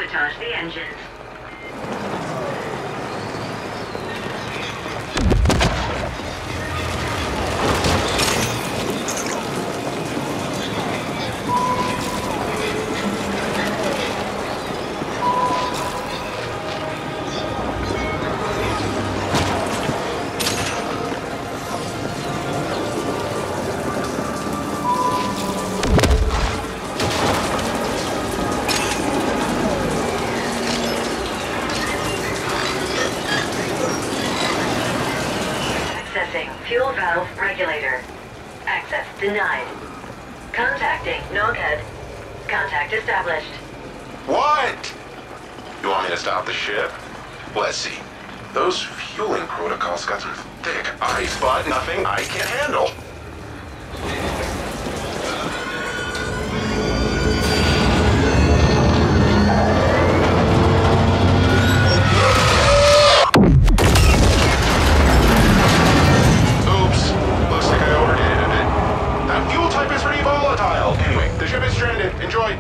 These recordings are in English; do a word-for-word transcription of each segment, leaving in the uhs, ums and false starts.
Sabotage the engines. Fuel valve regulator. Access denied. Contacting Noghead. Contact established. What? You want me to stop the ship? Let's see. Those fueling protocols got some thick ice, but nothing I can't handle. Enjoy.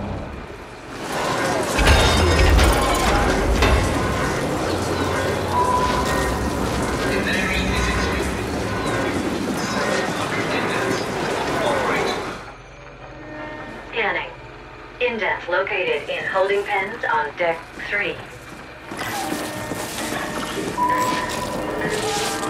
Scanning. Indents located in holding pens on deck three.